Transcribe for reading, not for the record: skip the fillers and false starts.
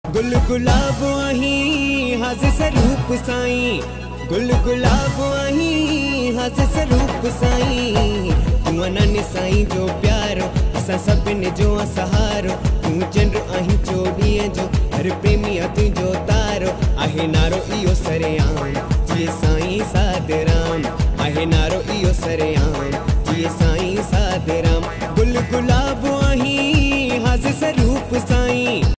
गुल गुलाब आहीं हाज़ स्वरूप साईं, गुल गुलाब आहीं हाज़ स्वरूप साईं। तू अनन साईं जो प्यारो, असां सभिनि जो सहारो। तू चंड आहीं चोॾीअ जो, हर प्रेमी तुंहिंजो तारो। आहे नारो इहो सरेआम जीअं साईं साधराम, आहे नारो इहो सरेआम जीअं साईं साधराम। गुल गुलाब आहीं हाज़ स्वरूप साईं।